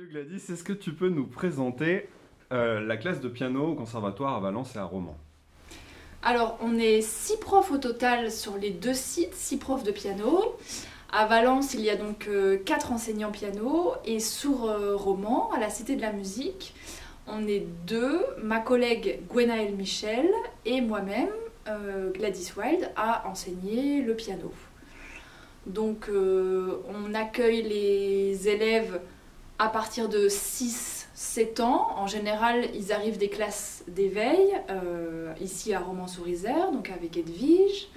Salut Gladys, est-ce que tu peux nous présenter la classe de piano au conservatoire à Valence et à Romans? Alors, on est 6 profs au total sur les deux sites, 6 profs de piano. À Valence, il y a donc 4 enseignants piano et sur Romans, à la Cité de la Musique, on est deux, ma collègue Gwenaëlle Michel et moi-même, Gladys Wild, à enseigner le piano. Donc, on accueille les élèves à partir de 6-7 ans. En général, ils arrivent des classes d'éveil, ici à Romans-sur-Isère, donc avec Edwige.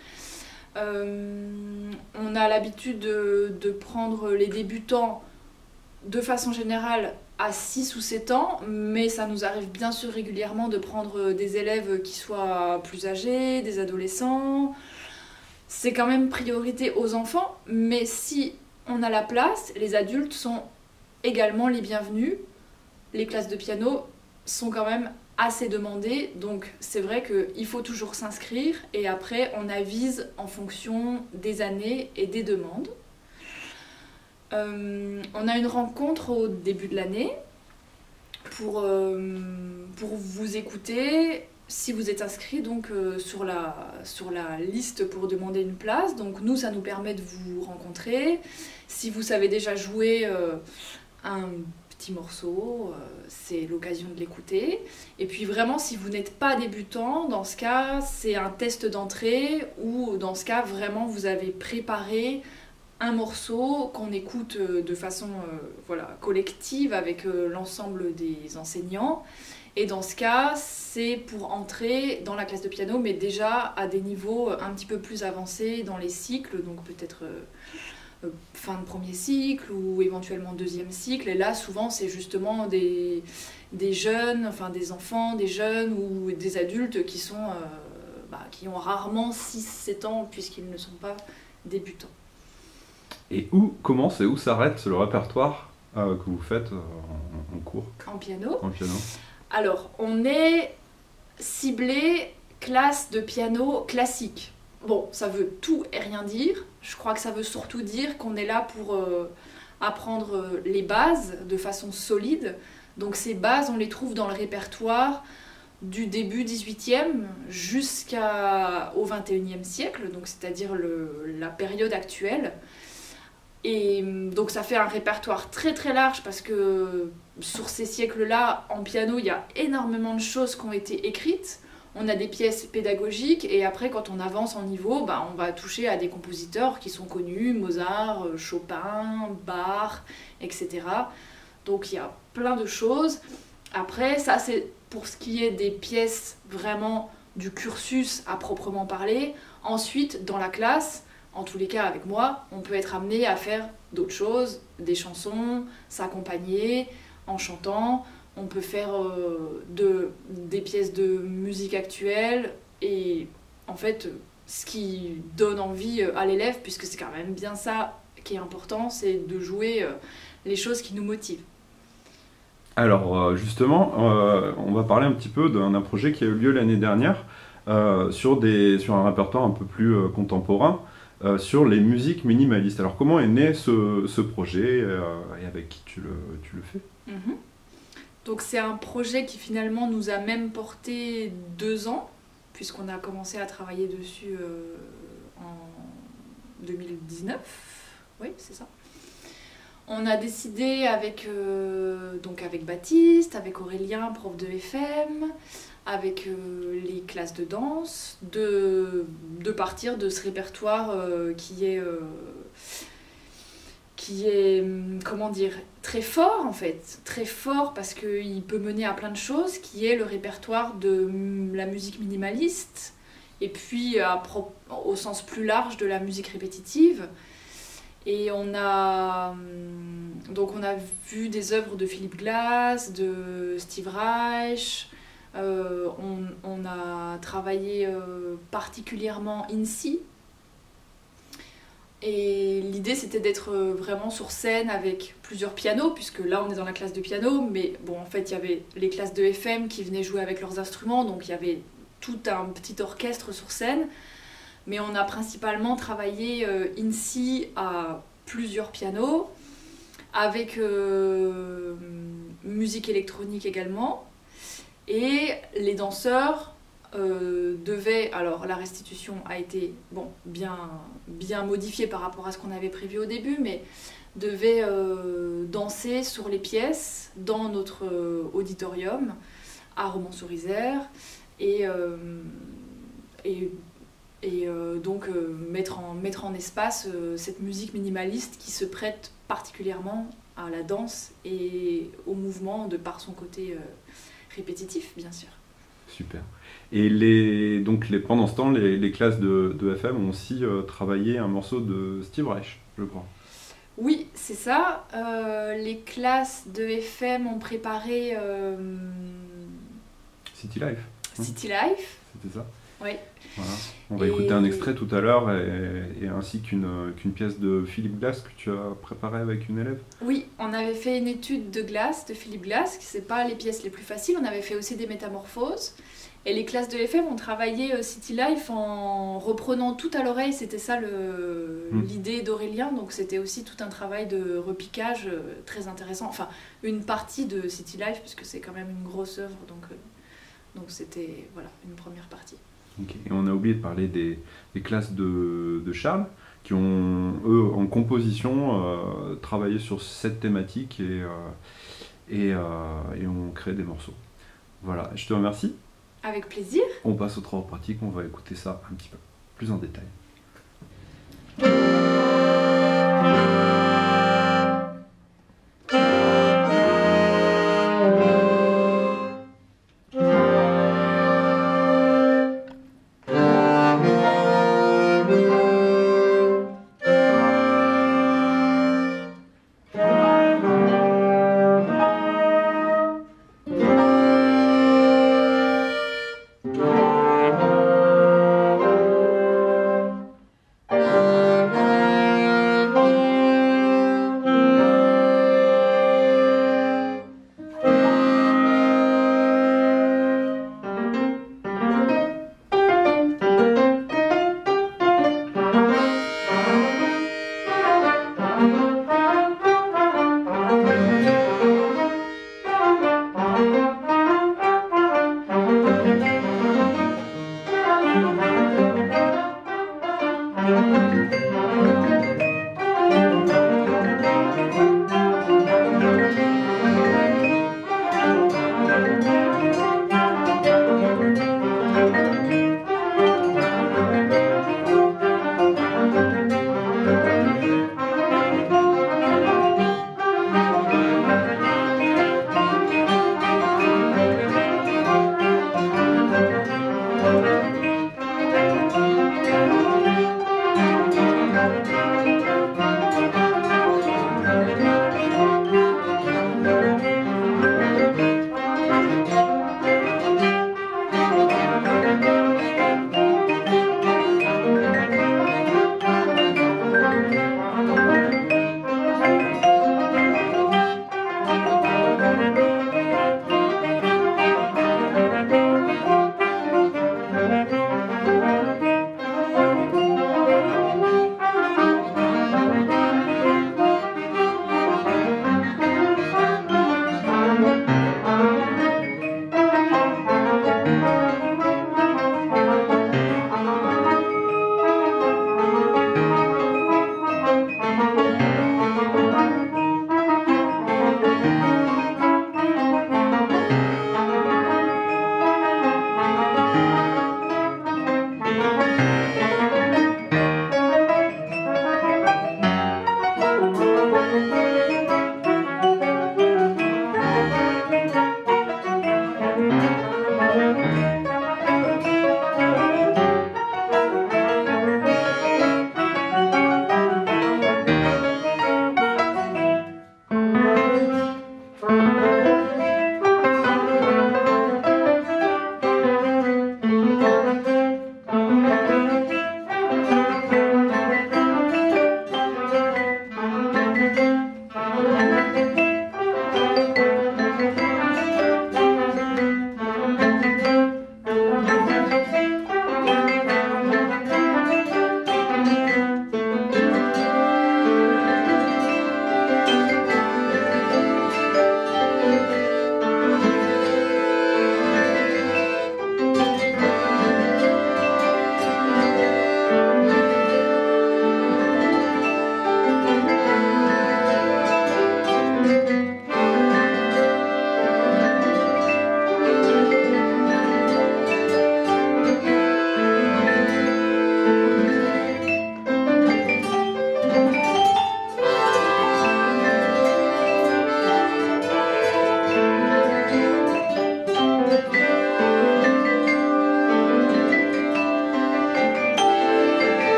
On a l'habitude de prendre les débutants de façon générale à 6 ou 7 ans, mais ça nous arrive bien sûr régulièrement de prendre des élèves qui soient plus âgés, des adolescents. C'est quand même priorité aux enfants, mais si on a la place, les adultes sont également les bienvenus. Les classes de piano sont quand même assez demandées, donc c'est vrai qu'il faut toujours s'inscrire et après on avise en fonction des années et des demandes. On a une rencontre au début de l'année pour vous écouter si vous êtes inscrit donc, sur la liste pour demander une place. Donc nous, ça nous permet de vous rencontrer. Si vous savez déjà jouer un petit morceau, c'est l'occasion de l'écouter. Et puis vraiment, si vous n'êtes pas débutant, dans ce cas, c'est un test d'entrée où dans ce cas, vraiment, vous avez préparé un morceau qu'on écoute de façon collective avec l'ensemble des enseignants. Et dans ce cas, c'est pour entrer dans la classe de piano, mais déjà à des niveaux un petit peu plus avancés dans les cycles, donc peut-être fin de premier cycle ou éventuellement deuxième cycle. Et là, souvent, c'est justement des jeunes, enfin des enfants, des jeunes ou des adultes qui ont rarement 6-7 ans puisqu'ils ne sont pas débutants. Et où commence et où s'arrête le répertoire que vous faites en cours? En piano. En piano. Alors, on est ciblé classe de piano classique. Bon, ça veut tout et rien dire. Je crois que ça veut surtout dire qu'on est là pour apprendre les bases de façon solide. Donc ces bases, on les trouve dans le répertoire du début 18e jusqu'au 21e siècle, donc c'est-à-dire la période actuelle. Et donc ça fait un répertoire très très large parce que sur ces siècles-là, en piano, il y a énormément de choses qui ont été écrites. On a des pièces pédagogiques et après quand on avance en niveau, on va toucher à des compositeurs qui sont connus, Mozart, Chopin, Bach, etc. Donc il y a plein de choses. Après ça c'est pour ce qui est des pièces vraiment du cursus à proprement parler. Ensuite dans la classe, en tous les cas avec moi, on peut être amené à faire d'autres choses, des chansons, s'accompagner en chantant. On peut faire des pièces de musique actuelle et en fait ce qui donne envie à l'élève, puisque c'est quand même bien ça qui est important, c'est de jouer les choses qui nous motivent. Alors justement, on va parler un petit peu d'un projet qui a eu lieu l'année dernière sur un répertoire un peu plus contemporain, sur les musiques minimalistes. Alors comment est né ce projet et avec qui tu le fais? Donc c'est un projet qui finalement nous a même porté 2 ans, puisqu'on a commencé à travailler dessus en 2019. Oui, c'est ça. On a décidé avec Baptiste, avec Aurélien, prof de FM, avec les classes de danse, de partir de ce répertoire qui est comment dire, très fort en fait, très fort parce qu'il peut mener à plein de choses, qui est le répertoire de la musique minimaliste et puis au sens plus large de la musique répétitive. Et on a vu des œuvres de Philip Glass, de Steve Reich. On a travaillé particulièrement INSI. Et l'idée c'était d'être vraiment sur scène avec plusieurs pianos, puisque là on est dans la classe de piano, mais bon en fait il y avait les classes de FM qui venaient jouer avec leurs instruments, donc il y avait tout un petit orchestre sur scène. Mais on a principalement travaillé INSI à plusieurs pianos, avec musique électronique également. Et les danseurs devaient... Alors la restitution a été bien modifiée par rapport à ce qu'on avait prévu au début, mais devaient danser sur les pièces dans notre auditorium à Romans-sur-Isère donc mettre en espace cette musique minimaliste qui se prête particulièrement à la danse et au mouvement de par son côté répétitif, bien sûr. Super. Et pendant ce temps, les classes de FM ont aussi travaillé un morceau de Steve Reich, je crois. Oui, c'est ça. Les classes de FM ont préparé City Life. City Life. C'était ça. Oui. Voilà. On va écouter un extrait tout à l'heure, et ainsi qu'une pièce de Philippe Glass que tu as préparée avec une élève. Oui, on avait fait une étude de Glass, de Philippe Glass, qui c'est pas les pièces les plus faciles. On avait fait aussi des métamorphoses. Et les classes de FM ont travaillé City Life en reprenant tout à l'oreille. C'était ça l'idée d'Aurélien. Donc c'était aussi tout un travail de repiquage très intéressant. Enfin, une partie de City Life, puisque c'est quand même une grosse œuvre. Donc c'était une première partie. Okay. Et on a oublié de parler des classes de Charles, qui ont, eux, en composition, travaillé sur cette thématique et ont créé des morceaux. Voilà, je te remercie. Avec plaisir. On passe aux travaux pratiques, on va écouter ça un petit peu plus en détail.